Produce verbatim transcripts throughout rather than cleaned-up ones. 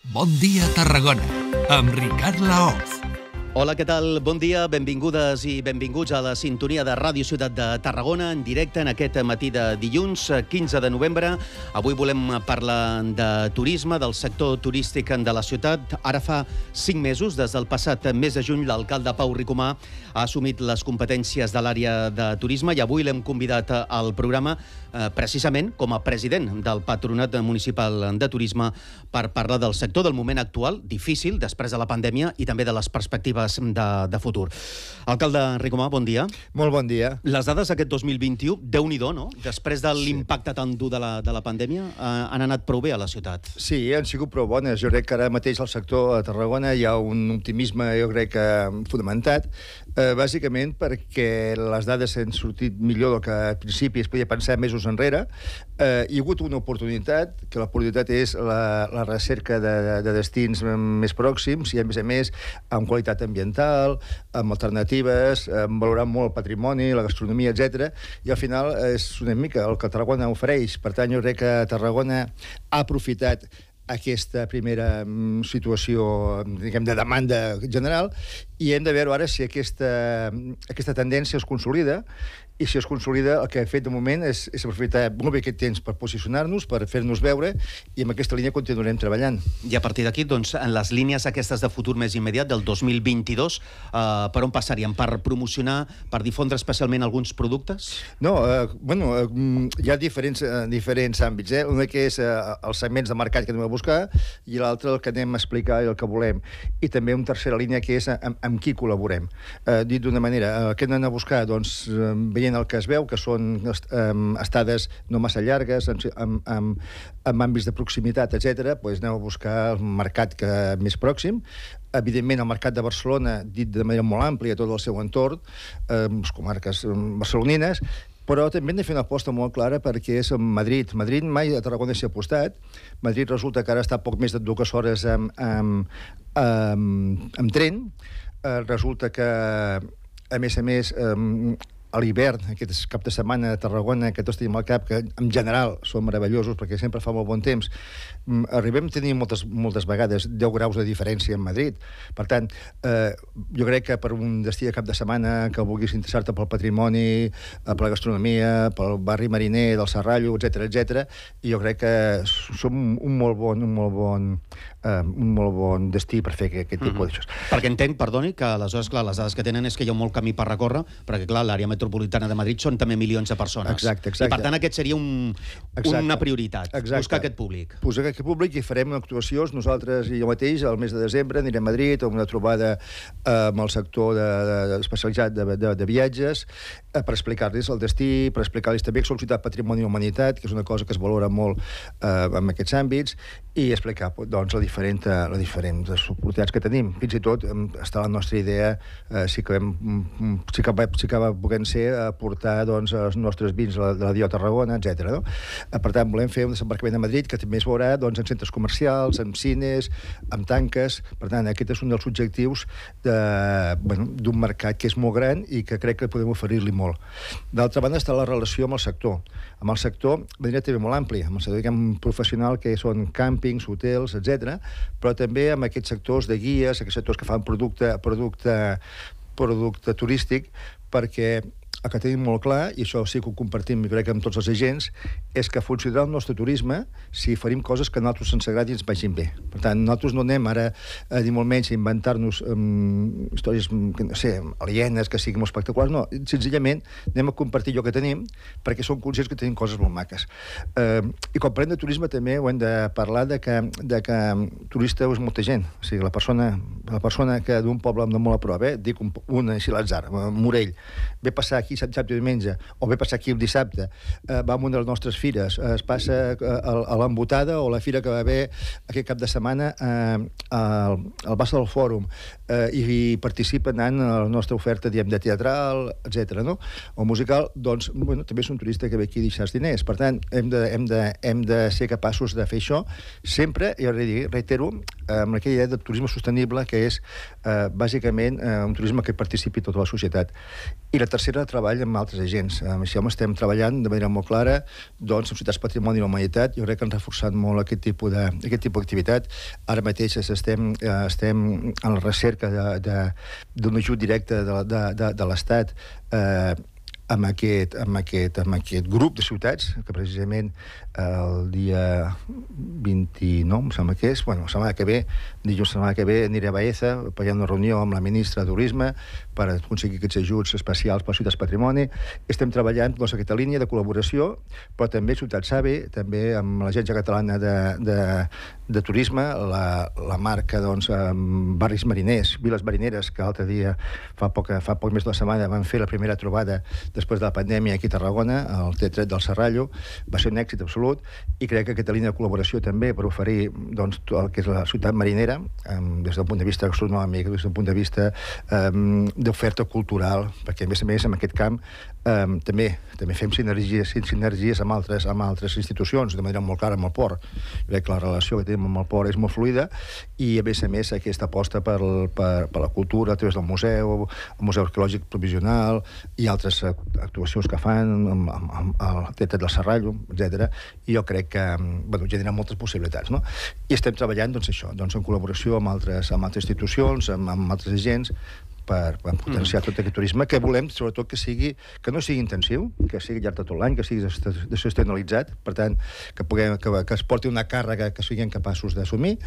Bon dia, Tarragona, amb Ricard Laoz. Hola, què tal? Bon dia, benvingudes i benvinguts a la sintonia de Ràdio Ciutat de Tarragona, en directe en aquest matí de dilluns, quinze de novembre. Avui volem parlar de turisme, del sector turístic de la ciutat. Ara fa cinc mesos, des del passat mes de juny, l'alcalde Pau Ricomà ha assumit les competències de l'àrea de turisme i avui l'hem convidat al programa eh, precisament com a president del Patronat Municipal de Turisme per parlar del sector, del moment actual, difícil, després de la pandèmia, i també de les perspectives De, de futur. Alcalde Ricomà, bon dia. Molt bon dia. Les dades d'aquest dos mil vint-i-u, Déu-n'hi-do, no? Després de l'impacte tan dur de la, de la pandèmia, eh, han anat prou bé a la ciutat. Sí, han sigut prou bones. Jo crec que ara mateix al sector a Tarragona hi ha un optimisme, jo crec que fonamentat, eh, bàsicament perquè les dades han sortit millor del que al principi es podia pensar mesos enrere. Eh, hi ha hagut una oportunitat, que l'oportunitat és la, la recerca de, de, de destins més pròxims i, a més a més, amb qualitat ambiental, amb alternatives, amb valorant molt el patrimoni, la gastronomia, etcètera. I al final és una mica el que Tarragona ofereix. Per tant, jo crec que Tarragona ha aprofitat aquesta primera situació, diguem, de demanda general, i hem de veure ara si aquesta, aquesta tendència es consolida, i si es consolida, el que he fet de moment és, és aprofitar molt bé aquest temps per posicionar-nos, per fer-nos veure, i amb aquesta línia continuarem treballant. I a partir d'aquí, doncs, en les línies aquestes de futur més immediat, del dos mil vint-i-dos, eh, per on passaríem? Per promocionar, per difondre especialment alguns productes? No, eh, bueno, eh, hi ha diferents, eh, diferents àmbits. Eh? Un que és eh, els segments de mercat que anem a buscar, i l'altre el que anem a explicar i el que volem. I també una tercera línia que és amb, amb qui col·laborem. Eh, dit d'una manera, eh, què anem a buscar? Doncs, eh, veient el que es veu, que són um, estades no massa llargues, amb, amb, amb àmbits de proximitat, etcètera, doncs anem a buscar el mercat que més pròxim. Evidentment, el mercat de Barcelona, dit de manera molt àmplia, tot el seu entorn, eh, les comarques barcelonines, però també hem de fer una aposta molt clara perquè és Madrid. Madrid mai a Tarragona s'hi ha apostat. Madrid resulta que ara està poc més de dues hores amb, amb, amb, amb tren. Eh, resulta que, a més a més, eh, a l'hivern, aquest cap de setmana a Tarragona, que tots tenim al cap, que en general són meravellosos perquè sempre fa molt bon temps, arribem a tenir moltes, moltes vegades deu graus de diferència en Madrid. Per tant, eh, jo crec que per un destí de cap de setmana que vulguis interessar-te pel patrimoni, per la gastronomia, pel barri mariner, del Serrallo, etcètera, etcètera, i jo crec que som un molt bon, un molt bon, eh, un molt bon destí per fer aquest, aquest tipus Mm-hmm. de coses. Perquè entenc, perdoni, que aleshores, clar, les dades que tenen és que hi ha molt camí per recórrer, perquè, clar, l'àrea metropolitana de Madrid són també milions de persones. Exacte, exacte. I, per tant, aquest seria un, una prioritat, exacte. Buscar aquest públic. Buscar aquest públic, i farem actuacions. Nosaltres i jo mateix, al mes de desembre, anirem a Madrid a una trobada eh, amb el sector de, de, especialitzat de, de, de viatges, eh, per explicar-los el destí, per explicar-los també que som ciutat patrimoni i humanitat, que és una cosa que es valora molt eh, en aquests àmbits, i explicar doncs, la diferent, les diferents oportunitats que tenim. Fins i tot està la nostra idea, eh, si acabem, si acaba, si acaba podent ser, aportar doncs, els nostres vins de la Dio Tarragona, etcètera. No? Per tant, volem fer un desembarcament a Madrid que també es veurà doncs, en centres comercials, en cines, en tanques. Per tant, aquest és un dels objectius d'un bueno, d'un mercat que és molt gran i que crec que podem oferir-li molt. D'altra banda, està la relació amb el sector. Amb el sector, de manera també molt àmplia, amb el sector diguem, professional, que són càmpings, hotels, etcètera, però també amb aquests sectors de guies, aquests sectors que fan producte, producte, producte turístic, perquè el que tenim molt clar, i això sí que ho compartim, jo crec que amb tots els agents, és que funcionarà el nostre turisme si farim coses que a nosaltres ens agradi i ens vagin bé. Per tant, nosaltres no anem ara, a dir molt menys, a inventar-nos um, històries, no sé, alienes, que siguin molt espectaculars, no. Senzillament anem a compartir allò que tenim, perquè som conscients que tenim coses molt maques. Uh, I quan parlem de turisme també ho hem de parlar de que, de que turista és molta gent. O sigui, la persona, la persona que d'un poble de molt a prop, eh, dic un, una així l'atzar, Morell, ve passar aquí dissabte i diumenge, o ve passar aquí el dissabte, eh, va a una de les nostres fires, eh, es passa eh, a l'embotada o la fira que va haver aquest cap de setmana eh, al, al Bassa del Fòrum, eh, i, i participa anant a la nostra oferta, diem, de teatral, etcètera, no? O musical, doncs, bueno, també és un turista que ve aquí a deixar els diners. Per tant, hem de, hem de, hem de ser capaços de fer això sempre, i reitero, amb aquella idea de turisme sostenible, que és, eh, bàsicament, eh, un turisme que participi tota la societat. I la tercera, treball amb altres agents. Amb això estem treballant de manera molt clara, doncs, amb Societats Patrimoni i la Humanitat. Jo crec que han reforçat molt aquest tipus de, aquest tipus d'activitat. Ara mateix estem, eh, estem en la recerca d'un ajut directe de, de, de, de l'Estat eh, amb aquest, amb, aquest, amb aquest grup de ciutats, que precisament el dia vint-i-nou, em sembla que és, bueno, la setmana que ve, dilluns la setmana que ve, aniré a Baeza, per una reunió amb la ministra de Turisme per aconseguir aquests ajuts especials per Ciutats Patrimoni. Estem treballant doncs, aquesta línia de col·laboració, però també Ciutat Sabe, també amb l'Agència Catalana de, de, de Turisme, la, la marca doncs, Barris Mariners, Viles Marineres, que l'altre dia, fa poc, fa poc més d'una setmana, van fer la primera trobada després de la pandèmia aquí a Tarragona, al Teatret del Serrallo. Va ser un èxit absolut, i crec que aquesta línia de col·laboració també per oferir doncs, tot el que és la ciutat marinera, eh, des del punt de vista gastronòmic, des del punt de vista eh, d'oferta cultural, perquè a més a més en aquest camp eh, també també fem sinergies, sinergies amb, altres, amb altres institucions, de manera molt clara amb el port. Jo crec que la relació que tenim amb el port és molt fluida, i a més a més aquesta aposta per, per, per la cultura a través del museu, el Museu Arqueològic Provisional i altres actuacions que fan amb, amb, amb el Teatre del Serrallo, etcètera. I jo crec que bueno, genera moltes possibilitats, no? I estem treballant doncs, això, doncs, en col·laboració amb altres, amb altres institucions, amb, amb altres agents, per, per potenciar mm. tot aquest turisme, que volem, sobretot, que sigui que no sigui intensiu, que sigui llarg de tot l'any, que sigui desestacionalitzat, per tant, que, puguem, que, que es porti una càrrega que siguin capaços d'assumir,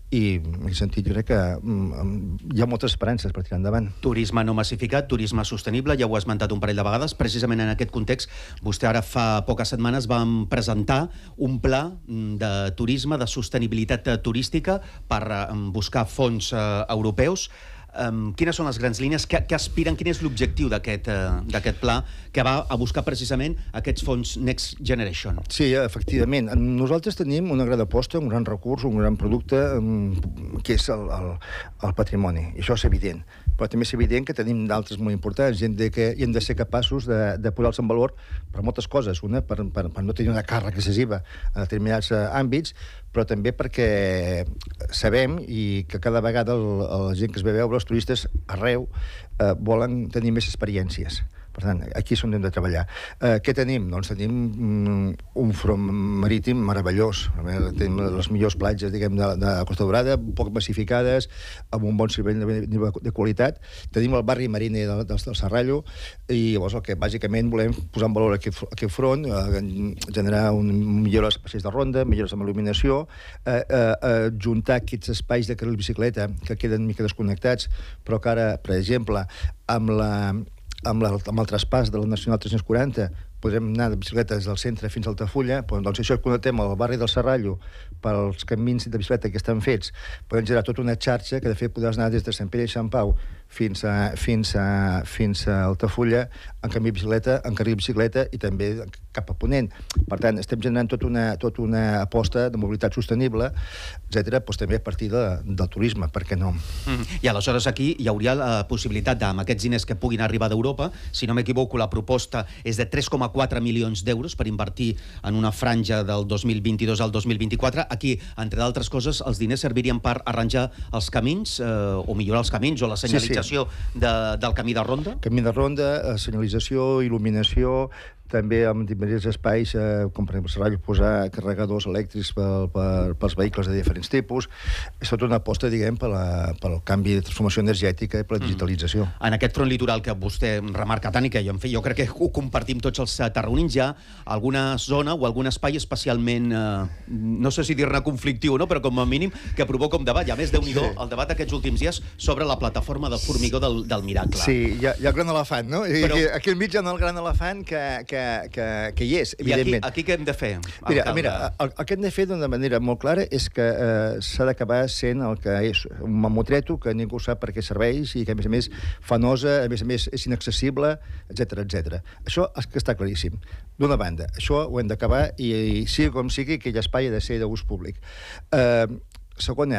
i en aquest sentit jo crec que mm, hi ha moltes esperances per tirar endavant. Turisme no massificat, turisme sostenible, ja ho ha esmentat un parell de vegades. Precisament en aquest context, vostè ara fa poques setmanes vam presentar un pla de turisme, de sostenibilitat turística per buscar fons eh, europeus. Um, quines són les grans línies? Què, què aspiren? Quin és l'objectiu d'aquest uh, pla que va a buscar precisament aquests fons Next Generation? Sí, efectivament. Nosaltres tenim una gran aposta, un gran recurs, un gran producte um, que és el, el, el patrimoni. I això és evident. Però també és evident que tenim d'altres molt importants i hem de, que, i hem de ser capaços de, de posar-los en valor per moltes coses. Una, per, per, per no tenir una càrrega excessiva en determinats uh, àmbits, però també perquè sabem i que cada vegada el, la gent que es ve a veure, els turistes arreu, eh, volen tenir més experiències. Per tant, aquí és on hem de treballar. Eh, què tenim? Doncs tenim mm, un front marítim meravellós. Tenim les millors platges, diguem, de, de Costa Daurada, poc massificades, amb un bon servei de, de, de qualitat. Tenim el barri mariner del, del, del Serrallo, i llavors el que bàsicament volem posar en valor aquest, aquest front, eh, generar un, millores espais de ronda, millores amb il·luminació, eh, eh, eh, juntar aquests espais de carril bicicleta que queden mica desconnectats, però que ara, per exemple, amb la amb, la, amb el traspàs de la Nacional tres-cents quaranta podrem anar de bicicleta des del centre fins a Altafulla, però, doncs això connectem al barri del Serrallo pels camins de bicicleta que estan fets, podem generar tota una xarxa que de fet podràs anar des de Sant Pere i Sant Pau fins a, fins a, fins a Altafulla en camí de bicicleta, en carril de bicicleta i també cap a Ponent. Per tant, estem generant tota una, tota una aposta de mobilitat sostenible, etcètera, doncs també a partir de, del turisme, per què no? Mm. I aleshores aquí hi hauria la possibilitat amb aquests diners que puguin arribar d'Europa, si no m'equivoco, la proposta és de tres coma quatre milions d'euros per invertir en una franja del dos mil vint-i-dos al dos mil vint-i-quatre. Aquí, entre d'altres coses, els diners servirien per arranjar els camins, eh, o millorar els camins, o la senyalització sí, sí. De, del camí de ronda? Camí de ronda, senyalització, il·luminació, també amb diferents espais, eh, com per exemple Serrallo, posar carregadors elèctrics per, per, pels vehicles de diferents tipus. És tota una aposta, diguem, per la, pel canvi de transformació energètica i per la digitalització. Mm. En aquest front litoral que vostè remarca tant i que jo, en fi, jo crec que ho compartim tots els tarragonins, hi ha alguna zona o algun espai especialment, eh, no sé si dir-ne conflictiu o no, però com a mínim que provoca un debat. I a més, Déu-n'hi-do, sí. El debat aquests últims dies sobre la plataforma de formigó del, del Miracle. Sí, hi ha, hi ha el gran elefant, no? Però... Aquí al mig hi ha el gran elefant que, que Que, que, que hi és, evidentment. I aquí, aquí què hem de fer? Mira, mira el, el que hem de fer d'una manera molt clara és que eh, s'ha d'acabar sent el que és un mamotreto que ningú sap per què serveix i que, a més a més, fa nosa, a més a més, és inaccessible, etcètera, etcètera. Això és que està claríssim. D'una banda, això ho hem d'acabar i, i sigui com sigui, aquell espai ha de ser d'ús públic. Eh, segona,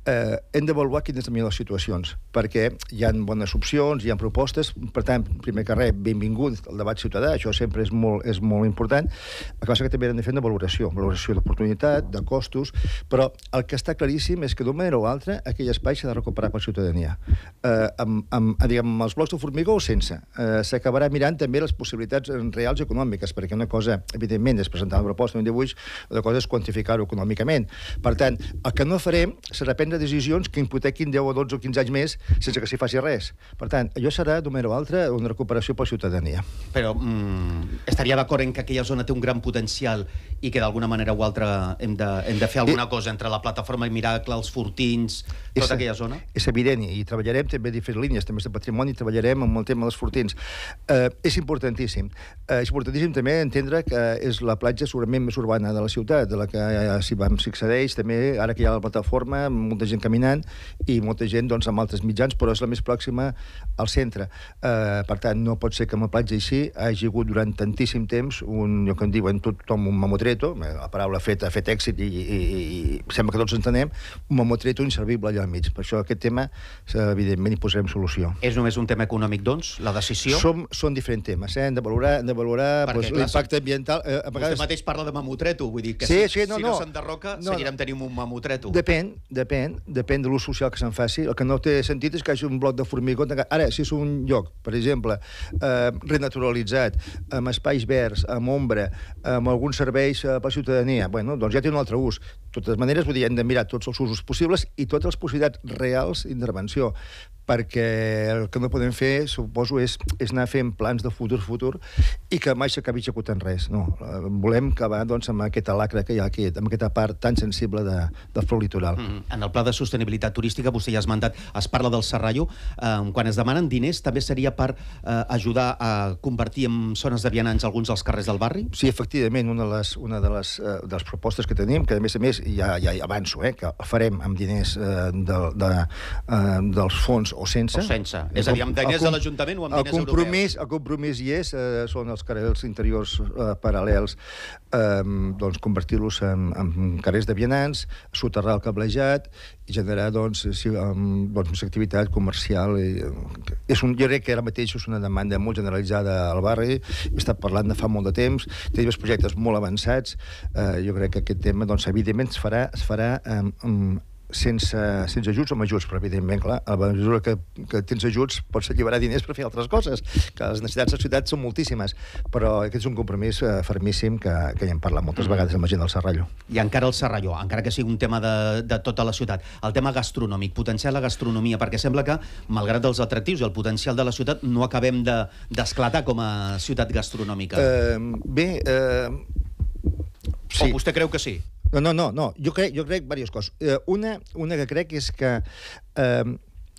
eh, hem d'avaluar quines són les situacions, perquè hi ha bones opcions, hi ha propostes, per tant, primer que res, benvingut al debat ciutadà, això sempre és molt, és molt important. El que passa que també hem de fer una valoració, valoració d'oportunitat, de costos, però el que està claríssim és que d'una manera o altra aquell espai s'ha de recuperar per la ciutadania. Eh, amb, amb, diguem, amb els blocs de formigó o sense. Eh, S'acabarà mirant també les possibilitats reals econòmiques, perquè una cosa, evidentment, és presentar una proposta en dibuix, una cosa és quantificar-ho econòmicament. Per tant, el que no farem serà prendre decisions que hipotequin deu o dotze o quinze anys més sense que s'hi faci res. Per tant, allò serà, d'una manera o altra, una recuperació per la ciutadania. Però mm, estaria d'acord en que aquella zona té un gran potencial i que d'alguna manera o altra hem de, hem de fer alguna I, cosa entre la plataforma Miracle, els Fortins, tota és, aquella zona? És evident, i treballarem també a diferents línies, també de patrimoni, treballarem amb el tema dels Fortins. Eh, és importantíssim. Eh, és importantíssim també entendre que és la platja segurament més urbana de la ciutat, de la que eh, si vam s'hi accedeix, també, ara que hi ha la plataforma, molta gent caminant i molta gent doncs, amb altres mitjans, però és la més pròxima al centre. Eh, per tant, no pot ser que amb la platja així hagi hagut durant tantíssim temps un, jo que en diuen tothom un mamotreto, la paraula feta ha fet èxit i, i, i sembla que tots entenem, un mamotreto inservible allà al mig. Per això aquest tema, evidentment, hi posarem solució. És només un tema econòmic, doncs, la decisió? Som, són diferents temes, eh? Hem de valorar, hem de valorar pues, l'impacte ambiental. Eh, vegades... Vostè mateix parla de mamotreto, vull dir que sí, si, sí, no, si no, no s'enderroca no, seguirem tenint un mamotreto. Depèn, depèn, depèn de l'ús social que se'n faci. El que no té sentit és que hi hagi un bloc de formigó. Ara, si és un lloc, per exemple, eh, renaturalitzat, amb espais verds, amb ombra, amb alguns serveis eh, per la ciutadania, bueno, doncs ja té un altre ús. De totes maneres, vull dir, hem de mirar tots els usos possibles i totes les possibilitats reals d'intervenció, perquè el que no podem fer, suposo, és, és anar fent plans de futur futur i que mai s'acabi executant res. No, volem acabar doncs, amb aquesta lacra que hi ha aquí, amb aquesta part tan sensible de, del flor litoral. Mm-hmm. En el pla de sostenibilitat turística, vostè ja ha esmentat, es parla del Serrallo. Eh, quan es demanen diners, també seria per eh, ajudar a convertir en zones de vianants alguns dels carrers del barri? Sí, efectivament, una de les, una de les, uh, de les propostes que tenim, que a més a més ja, ja avanço, eh, que farem amb diners uh, de, de, uh, dels fons o sense. O sense. És a dir, amb diners de l'Ajuntament o amb diners europeus? El compromís hi és, eh, són els carrers interiors eh, paral·lels, eh, doncs convertir-los en, en carrers de vianants, soterrar el cablejat i generar, doncs, si, um, doncs més activitat comercial. I, és un, jo crec que ara mateix és una demanda molt generalitzada al barri, he estat parlant de fa molt de temps, té diversos projectes molt avançats, eh, jo crec que aquest tema, doncs, evidentment, es farà, es farà eh, um, sense, sense ajuts o amb ajuts, però evidentment, clar, a la mesura que, que tens ajuts pots alliberar diners per fer altres coses, que les necessitats de la ciutat són moltíssimes, però aquest és un compromís eh, fermíssim que, que ja hem parlat moltes vegades amb la gent del Serrallo. I encara el Serrallo, encara que sigui un tema de, de tota la ciutat, el tema gastronòmic, potenciar la gastronomia, perquè sembla que, malgrat els atractius i el potencial de la ciutat, no acabem d'esclatar de, com a ciutat gastronòmica. Eh, bé, eh, sí. O vostè creu que sí? No, no, no, no. Jo crec, jo crec diverses coses. Eh, una, una que crec és que eh,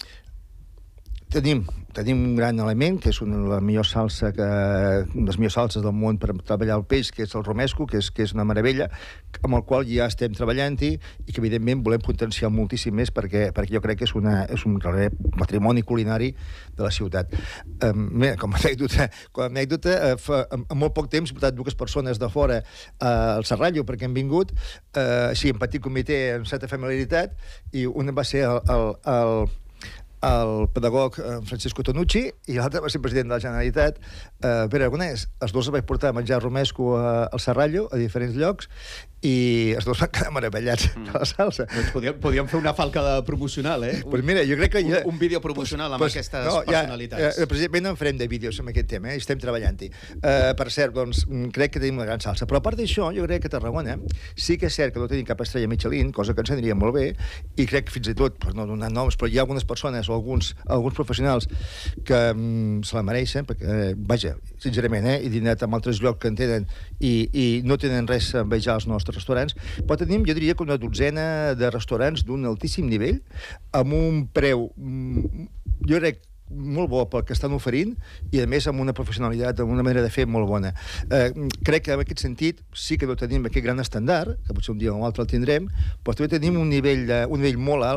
tenim, tenim un gran element, que és una de les millors salsa que, una de les millors salses del món per treballar el peix, que és el romesco, que és, que és una meravella, amb el qual ja estem treballant-hi i que, evidentment, volem potenciar moltíssim més perquè, perquè jo crec que és, una, és un patrimoni culinari de la ciutat. Eh, mira, com a anècdota, com a anècdota eh, fa, en, en molt poc temps he portat dues persones de fora eh, al Serrallo perquè han vingut, eh, així, en petit comitè, amb certa familiaritat, i una va ser el, el, el el pedagog Francisco Tonucci i l'altre va ser president de la Generalitat, eh, Pere Aragonès. Els dos els vaig portar a menjar romesco a, al Serrallo, a diferents llocs, i els dos van quedar meravellats mm. de la salsa. Doncs podíem, podíem fer una falca de promocional, eh? Pues mira, jo crec que ja... Un, un vídeo promocional amb pues, aquestes no, personalitats. Ja, eh, precisament no en farem de vídeos amb aquest tema, eh? Estem treballant-hi. Eh, per cert, doncs, crec que tenim una gran salsa. Però a part d'això, jo crec que a Tarragona sí que és cert que no tenim cap estrella Michelin, cosa que ens aniria molt bé, i crec que fins i tot, per no donar noms, però hi ha algunes persones o alguns, alguns professionals que mm, se la mereixen, perquè, eh, vaja, sincerament, eh, he dinat en altres llocs que en tenen i, i no tenen res a envejar als nostres restaurants, però tenim, jo diria, que una dotzena de restaurants d'un altíssim nivell, amb un preu, jo crec, molt bo pel que estan oferint i, a més, amb una professionalitat, amb una manera de fer molt bona. Eh, crec que, en aquest sentit, sí que no tenim aquest gran estàndard, que potser un dia o un altre el tindrem, però també tenim un nivell, de, un nivell molt alt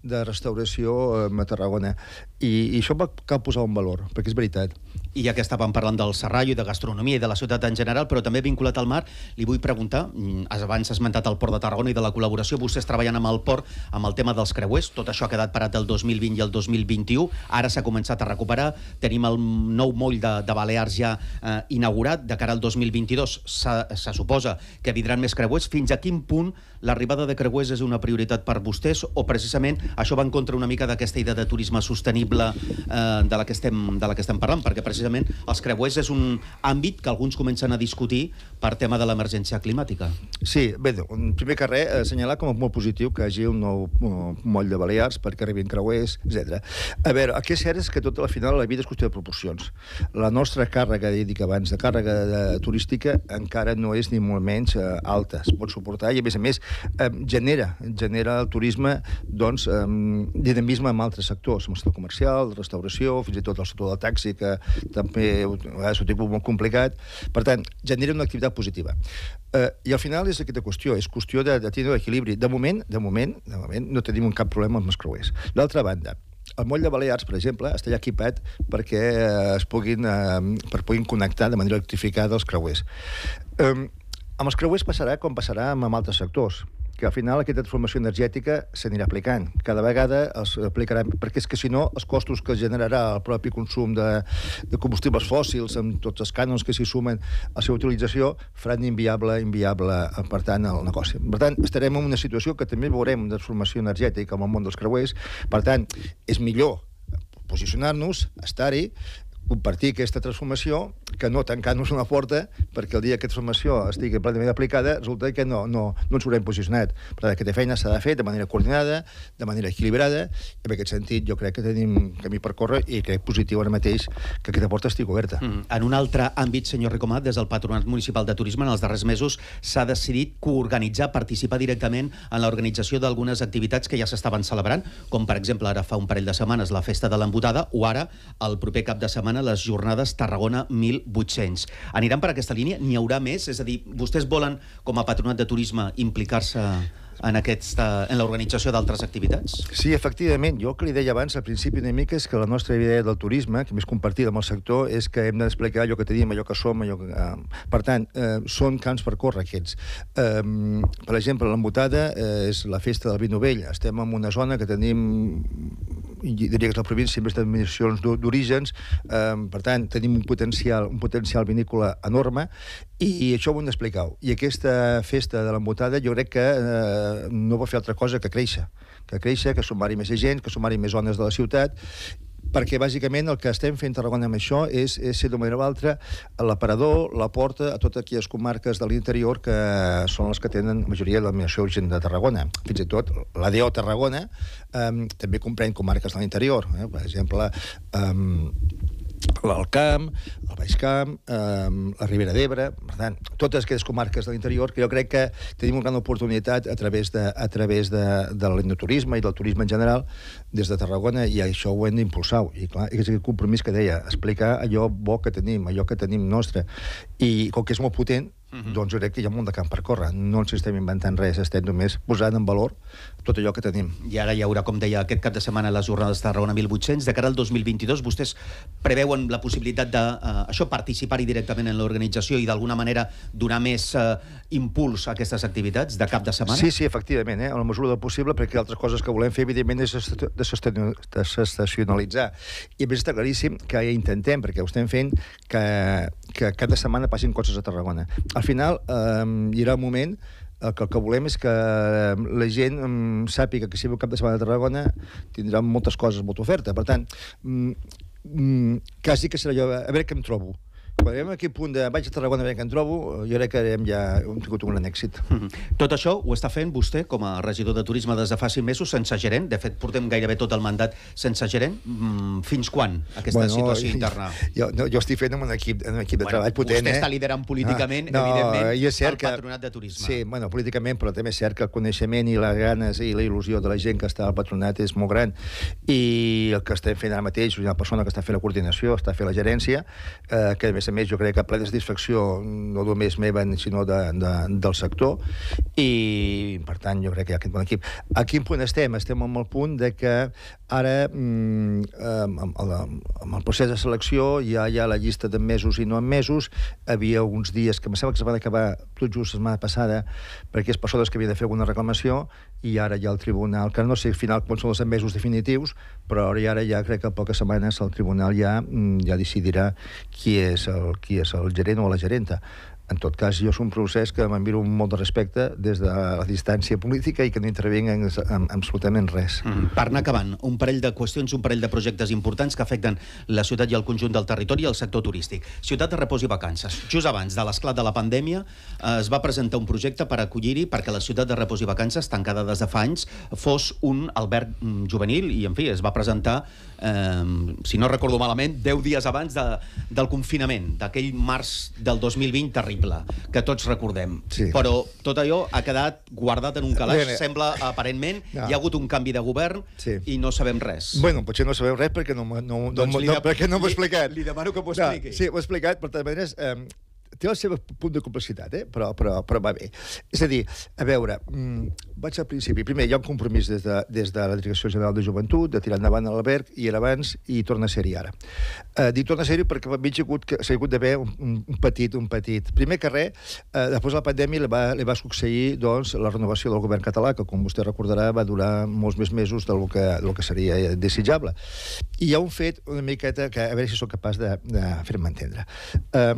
de restauració a Tarragona. I, i això cal posar en valor, perquè és veritat. I ja que estàvem parlant del Serrallo i de gastronomia i de la ciutat en general, però també vinculat al mar, li vull preguntar, abans has esmentat el Port de Tarragona i de la col·laboració, vostès treballant amb el port, amb el tema dels creuers, tot això ha quedat parat el dos mil vint i el dos mil vint-i-u, ara s'ha començat a recuperar, tenim el nou moll de, de Balears ja eh, inaugurat, de cara al dos mil vint-i-dos se suposa que vindran més creuers. Fins a quin punt l'arribada de creuers és una prioritat per vostès, o precisament això va en contra una mica d'aquesta idea de turisme sostenible eh, de, la que estem, de la que estem parlant, perquè precisament els creuers és un àmbit que alguns comencen a discutir per tema de l'emergència climàtica. Sí, bé, en primer que res, assenyalar com a molt positiu que hi hagi un nou moll de Balears perquè arribin creuers, etcètera. A veure, el que és cert és que tot al final la vida és qüestió de proporcions. La nostra càrrega, he dit abans, de càrrega de, turística encara no és ni molt menys eh, alta. Es pot suportar i, a més a més, eh, genera, genera el turisme doncs, eh, dinamisme en altres sectors, en el sector comercial, de restauració, fins i tot el sector del taxi, que també a vegades ho tinc molt complicat. Per tant, genera una activitat positiva. Eh, I al final és aquesta qüestió, és qüestió de, de tenir l'equilibri. De moment, de moment, de moment, no tenim cap problema amb els creuers. D'altra banda, el moll de Balears, per exemple, està ja equipat perquè es puguin, eh, per puguin connectar de manera electrificada els creuers. Eh, amb els creuers passarà com passarà amb altres sectors, que al final aquesta transformació energètica s'anirà aplicant. Cada vegada es aplicarà, perquè és que si no, els costos que generarà el propi consum de, de combustibles fòssils, amb tots els cànons que s'hi sumen a la seva utilització, faran inviable, inviable, per tant, el negoci. Per tant, estarem en una situació que també veurem una transformació energètica amb el món dels creuers. Per tant, és millor posicionar-nos, estar-hi, compartir aquesta transformació, que no tancar-nos una porta, perquè el dia que aquesta transformació estigui plenament aplicada, resulta que no, no, no ens haurem posicionat. Per tant, aquesta feina s'ha de fer de manera coordinada, de manera equilibrada, i en aquest sentit jo crec que tenim camí per córrer i crec positiu ara mateix que aquesta porta estigui oberta. Mm. En un altre àmbit, senyor Ricomat, des del Patronat Municipal de Turisme, en els darrers mesos s'ha decidit coorganitzar, participar directament en l'organització d'algunes activitats que ja s'estaven celebrant, com per exemple ara fa un parell de setmanes la Festa de l'Embotada, o ara el proper cap de setmana les jornades Tarragona mil vuit-cents. Aniran per aquesta línia? N'hi haurà més? És a dir, vostès volen, com a Patronat de Turisme, implicar-se en, aquesta, en l'organització d'altres activitats? Sí, efectivament. Jo el que li deia abans, al principi una mica, és que la nostra idea del turisme, que més compartida amb el sector, és que hem d'explicar allò que tenim, allò que som, allò que... Eh, per tant, eh, són camps per córrer, aquests. Eh, per exemple, l'Embotada eh, és la festa del vi novell. Estem en una zona que tenim, diria que és la província amb denominacions d'orígens, eh, per tant, tenim un potencial, un potencial vinícola enorme, i, i això ho hem d'explicar. I aquesta festa de l'Embotada jo crec que eh, no va fer altra cosa que créixer, que créixer, que sumar-hi més gent, que sumar-hi més zones de la ciutat, perquè bàsicament el que estem fent a Tarragona amb això és, és ser d'una manera o altra l'aparador, la porta a totes aquelles comarques de l'interior que són les que tenen la majoria de l'administració urgent de Tarragona. Fins i tot l'A D O Tarragona eh, també comprèn comarques de l'interior. Eh? Per exemple, eh, l'Alt Camp, el Baix Camp, eh, la Ribera d'Ebre, per tant, totes aquestes comarques de l'interior, que jo crec que tenim una gran oportunitat a través de, a través de, de l'enoturisme i del turisme en general des de Tarragona, i això ho hem d'impulsar. I clar, és el compromís que deia, explicar allò bo que tenim, allò que tenim nostre. I com que és molt potent, Uh-huh. doncs jo crec que hi ha molt de camp per córrer. No ens estem inventant res, estem només posant en valor tot allò que tenim. I ara hi haurà, com deia, aquest cap de setmana les jornades de Tarragona mil vuit-cents. De cara al dos mil vint-i-dos, vostès preveuen la possibilitat de, uh, això, participar-hi directament en l'organització i d'alguna manera donar més uh, impuls a aquestes activitats de cap de setmana? Sí, sí, efectivament, eh? A la mesura del possible, perquè altres coses que volem fer, evidentment, és desestacionalitzar. I a més està claríssim que ja intentem, perquè ho estem fent, que, que cada setmana passin coses a Tarragona. Al final, eh, hi haurà un moment que el que volem és que la gent eh, sàpiga que si ve el cap de setmana a Tarragona tindrà moltes coses, molta oferta. Per tant, mm, quasi que serà allò, a veure què em trobo. Quan arribem a aquest punt de vaig a Tarragona a veure què em trobo, jo crec que hem ja hem tingut un gran èxit. Mm-hmm. Tot això ho està fent vostè com a regidor de turisme des de fa cinc mesos sense gerent. De fet, portem gairebé tot el mandat sense gerent. Mm, fins quan aquesta bueno, situació interna? Jo, no, jo estic fent amb un equip, un equip de bueno, treball potent. Vostè eh? està liderant políticament, ah, no, evidentment, és cert el Patronat de Turisme. Sí, bueno, políticament, però també és cert que el coneixement i les ganes i la il·lusió de la gent que està al Patronat és molt gran. I el que estem fent ara mateix, una persona que està fent la coordinació, està fent la gerència, eh, que a més més a més, jo crec que ple de satisfacció no només meva, sinó de, de, del sector, i, per tant, jo crec que hi ha aquest bon equip. A quin punt estem? Estem en el punt de que ara, mm, amb, el, amb el procés de selecció, ja hi ha la llista de mesos i no en mesos. Havia uns dies que em sembla que es van acabar tot just la setmana passada per aquelles persones que havien de fer alguna reclamació, i ara hi ha el tribunal, que no sé al final quan són els mesos definitius, però ara, ara ja crec que a poques setmanes el tribunal ja, ja decidirà qui és el, qui és el gerent o la gerenta. En tot cas, jo és un procés que me'n miro amb molt de respecte des de la distància política i que no intervinc en, en, en absolutament res. Mm. Per anar acabant, un parell de qüestions, un parell de projectes importants que afecten la ciutat i el conjunt del territori i el sector turístic. Ciutat de repòs i vacances. Just abans de l'esclat de la pandèmia eh, es va presentar un projecte per acollir-hi perquè la ciutat de repòs i vacances, tancada des de fa anys, fos un alberg juvenil i, en fi, es va presentar, eh, si no recordo malament, deu dies abans de, del confinament, d'aquell març del dos mil vint terrible, que tots recordem. Sí. Però tot allò ha quedat guardat en un calaix. Bé, sembla, aparentment, no. Hi ha hagut un canvi de govern, sí, i no sabem res. Bueno, potser no sabem res perquè no, no, no, doncs no, no, perquè no m'ho he explicat. Li, li demano que m'ho expliqui. No, sí, ho he explicat, per tant, de maneres... Eh, té el seu punt de complexitat, eh? però, però, però va bé. És a dir, a veure, mmm, vaig al principi. Primer, hi ha un compromís des de, des de la Direcció General de Joventut de tirar endavant l'alberg, i era abans, i torna a ser-hi ara. Eh, dic torna a ser-hi perquè m'ha hagut, s'ha hagut d'haver un, un petit, un petit. Primer que res, eh, després de la pandèmia li va, li va succeir doncs, la renovació del govern català, que, com vostè recordarà, va durar molts més mesos del que, del que seria desitjable. I hi ha un fet una miqueta que, a veure si sóc capaç de, de fer-me entendre. Eh,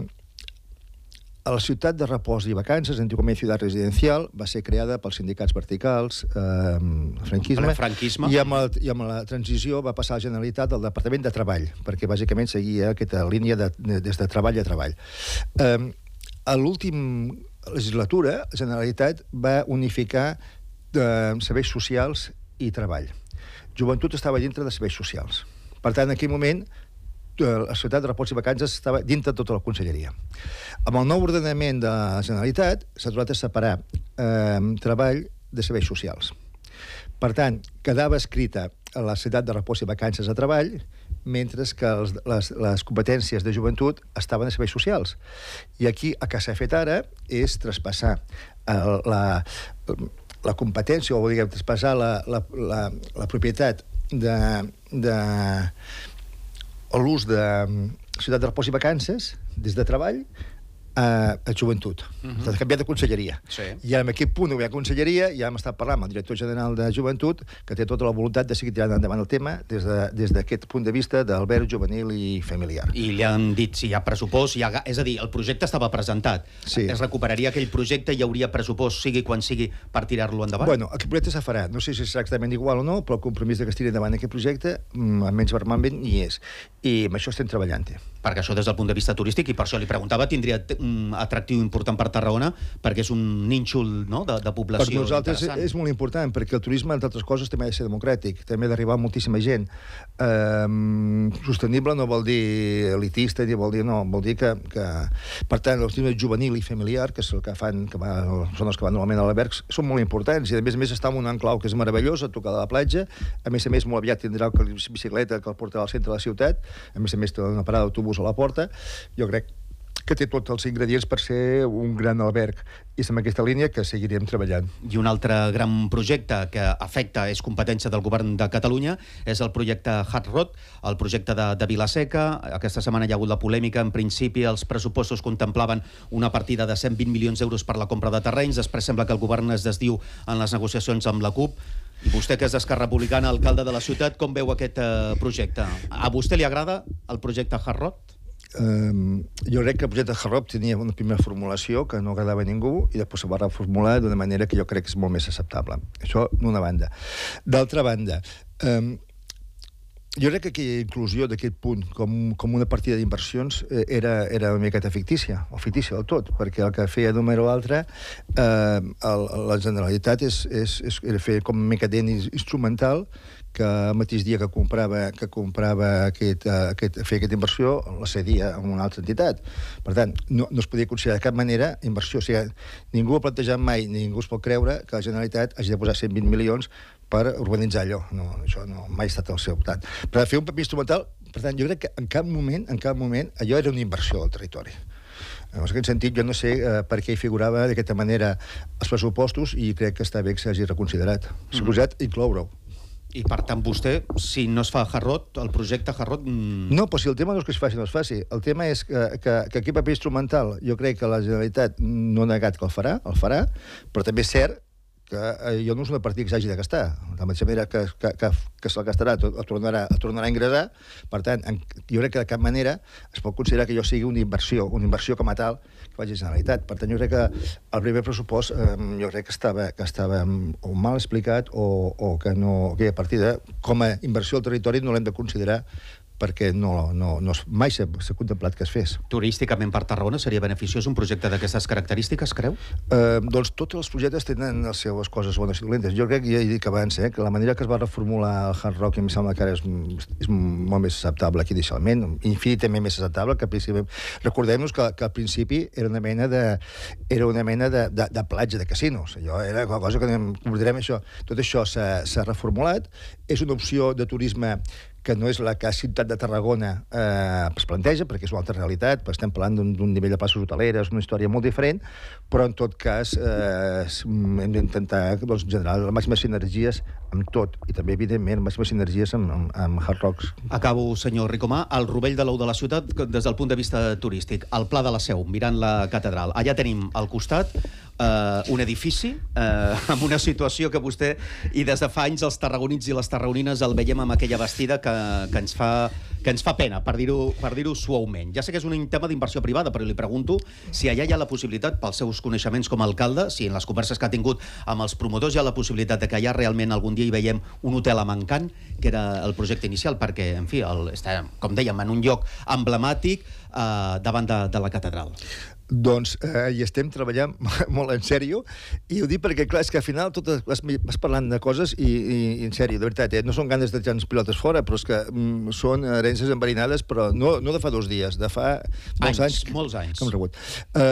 A la ciutat de repòs i vacances, antigament Ciutat Residencial, va ser creada pels sindicats verticals, eh, el franquisme, franquisme. I, amb el, i amb la transició va passar a la Generalitat del Departament de Treball, perquè bàsicament seguia aquesta línia de, de, des de treball a treball. Eh, a l'última legislatura, la Generalitat va unificar eh, serveis socials i treball. Joventut estava dintre de serveis socials. Per tant, en aquell moment, la ciutat de repòs i vacances estava dintre de tota la conselleria. Amb el nou ordenament de la Generalitat s'ha trobat a separar eh, treball de serveis socials. Per tant, quedava escrita a la ciutat de repòs i vacances a treball, mentre que els, les, les competències de joventut estaven a serveis socials. I aquí el que s'ha fet ara és traspassar el, la, la competència, o diguem, traspassar la, la, la, la propietat de... de l'ús de ciutat de repòs i vacances, des de treball, a, a joventut. Uh-huh. S'ha canviat de conselleria. Sí. I en aquest punt hi ha conselleria, ja hem estat parlant amb el director general de Joventut, que té tota la voluntat de seguir tirant endavant el tema des d'aquest de, punt de vista d'alberg juvenil i familiar. I li han dit si hi ha pressupost, hi ha... és a dir, el projecte estava presentat. Sí. Es recuperaria aquell projecte i hi hauria pressupost, sigui quan sigui, per tirar-lo endavant? Bueno, aquest projecte se farà. No sé si serà exactament igual o no, però el compromís de que es tiri endavant aquest projecte, almenys verbalment, hi és. I amb això estem treballant. Perquè això des del punt de vista turístic, i per això li preguntava, tindria un atractiu important per Tarragona, perquè és un nínxol, no?, de, de població. Per nosaltres és molt important, perquè el turisme, entre altres coses, també ha de ser democràtic, també ha d'arribar moltíssima gent. Um, sostenible no vol dir elitista, ni vol dir, no, vol dir que, que... Per tant, el turisme juvenil i familiar, que és el que fan, que va, són els que van normalment a l'alberg, són molt importants, i a més a més està en un enclau que és meravellós, a tocar de la platja, a més a més molt aviat tindrà el bicicleta que el portarà al centre de la ciutat, a més a més té una parada d'autobús a la porta. Jo crec que té tots els ingredients per ser un gran alberg, i és en aquesta línia que seguirem treballant. I un altre gran projecte que afecta, és competència del govern de Catalunya, és el projecte Hard Road, el projecte de, de Vila-seca. Aquesta setmana hi ha hagut la polèmica. En principi, els pressupostos contemplaven una partida de cent vint milions d'euros per la compra de terrenys. Després sembla que el govern es desdiu en les negociacions amb la CUP. I vostè, que és d'Esquerra Republicana, alcalde de la ciutat, com veu aquest eh, projecte? A vostè li agrada el projecte Hard Road? Um, jo crec que el projecte Hard Road tenia una primera formulació que no agradava a ningú i després se va reformular d'una manera que jo crec que és molt més acceptable. Això d'una banda. D'altra banda, um, jo crec que aquella inclusió d'aquest punt com, com una partida d'inversions eh, era, era una miqueta fictícia, o fictícia del tot, perquè el que feia d'una manera o l'altra eh, el, la Generalitat és, és, és, era fer com una miqueta instrumental que el mateix dia que comprava, que comprava aquest, aquest, fer aquesta inversió la cedia a una altra entitat. Per tant, no, no es podia considerar de cap manera inversió. O sigui, ningú ha plantejat mai, ningú es pot creure que la Generalitat hagi de posar cent vint milions per urbanitzar allò. No, això no, mai ha estat el seu optat. Per fer un paper instrumental Per tant, jo crec que en cap moment, en cap moment, allò era una inversió del territori. En aquest sentit, jo no sé eh, per què hi figurava d'aquesta manera els pressupostos i crec que està bé que s'hagi reconsiderat. S'ha posat incloure-ho. I, per tant, vostè, si no es fa Harrod, el projecte Harrod... Mm... No, però si el tema no és que es faci, no es faci. El tema és que, que, que aquí paper instrumental, jo crec que la Generalitat no ha negat que el farà, el farà, però també és cert que jo no és una partida que s'hagi de gastar. De la mateixa manera que, que, que, que se'l gastarà, el tornarà, el tornarà a ingressar. Per tant, en, jo crec que de cap manera es pot considerar que jo sigui una inversió, una inversió com a tal que faci la Generalitat. Per tant, jo crec que el primer pressupost eh, jo crec que estava, que estava o mal explicat o, o que no, aquella partida, com a inversió al territori, no l'hem de considerar perquè no, no, no, mai s'ha contemplat que es fes. Turísticament per Tarragona seria beneficiós un projecte d'aquestes característiques, creu? Eh, doncs tots els projectes tenen les seves coses bones i dolentes. Jo crec, ja he dit abans, eh, que la manera que es va reformular el Hard Rock em sembla que ara és, és molt més acceptable que inicialment, infinitament més acceptable que al principi. Recordem-nos que, que al principi era una mena de, era una mena de, de, de platja de casinos. Allò era una cosa que considerem això. Tot això s'ha reformulat. És una opció de turisme que no és la que a Ciutat de Tarragona eh, es planteja, perquè és una altra realitat, estem parlant d'un nivell de places hoteleres, una història molt diferent, però en tot cas eh, hem d'intentar doncs, generar les màximes sinergies amb tot, i també, evidentment, les màximes sinergies amb, amb, amb Hard Rocks. Acabo, senyor Ricomà, el rovell de l'ou de la ciutat des del punt de vista turístic, el Pla de la Seu, mirant la catedral. Allà tenim al costat eh, un edifici eh, amb una situació que vostè, i des de fa anys els tarragonins i les tarragonines el veiem amb aquella vestida que, que, ens, fa, que ens fa pena, per dir-ho per dir-ho suaument. Ja sé que és un tema d'inversió privada, però li pregunto si allà hi ha la possibilitat, pels seus coneixements com a alcalde, si en les converses que ha tingut amb els promotors hi ha la possibilitat de que allà realment algun dia hi veiem un hotel a Mancant, que era el projecte inicial, perquè, en fi, el, està, com dèiem, en un lloc emblemàtic eh, davant de, de la catedral. Doncs eh, hi estem treballant molt en sèrio, i ho dic perquè, clar, és que al final totes, vas, vas parlant de coses i, i, i en sèrio, de veritat, eh, no són ganes de tirar les pilotes fora, però és que mm, són herències enverinades, però no, no de fa dos dies, de fa molts anys. Anys, molts anys. Com rebut. Eh,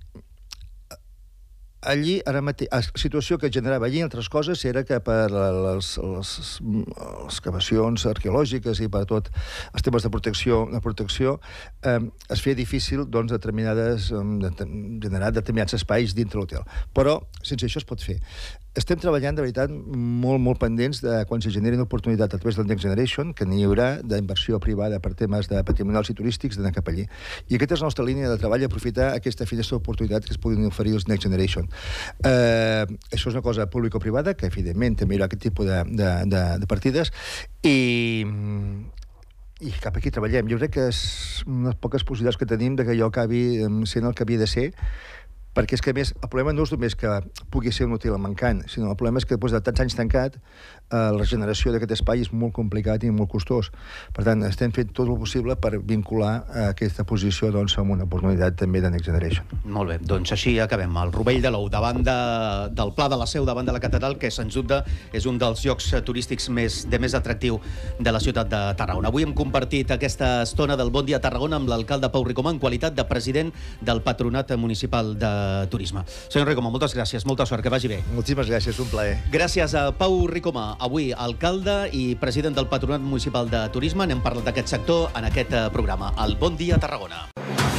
allí, ara mateix, la situació que generava allí, entre coses, era que per les, les, les excavacions arqueològiques i per tot els temes de protecció, de protecció eh, es feia difícil doncs, determinades, de, generar determinats espais dintre l'hotel. Però sense això es pot fer. Estem treballant, de veritat, molt, molt pendents de quan se generin oportunitats a través del Next Generation, que n'hi haurà d'inversió privada per temes de patrimonials i turístics d'anar cap allí. I aquesta és la nostra línia de treball, aprofitar aquesta finestra d'oportunitat que es puguin oferir els Next Generation. Eh, això és una cosa público-privada, que evidentment també hi haurà aquest tipus de, de, de, de partides, i, i cap aquí treballem. Jo crec que és unes poques possibilitats que tenim de que allò acabi sent el que havia de ser, perquè és que, a més, el problema no és només que pugui ser un hotel a Mancant, sinó el problema és que després de tants anys tancat, eh, la regeneració d'aquest espai és molt complicat i molt costós. Per tant, estem fent tot el possible per vincular eh, aquesta posició doncs, amb una oportunitat també de Next Generation. Molt bé, doncs així acabem. El rovell de l'ou davant de, del Pla de la Seu, davant de la catedral, que, sens dubte, és un dels llocs turístics més, de més atractiu de la ciutat de Tarragona. Avui hem compartit aquesta estona del Bon Dia Tarragona amb l'alcalde Pau Ricomà en qualitat de president del Patronat Municipal de Turisme. Senyor Ricomà, moltes gràcies, molta sort, que vagi bé. Moltíssimes gràcies, un plaer. Gràcies a Pau Ricomà, avui alcalde i president del Patronat Municipal de Turisme. N'hem parlat d'aquest sector en aquest programa, el Bon Dia Tarragona.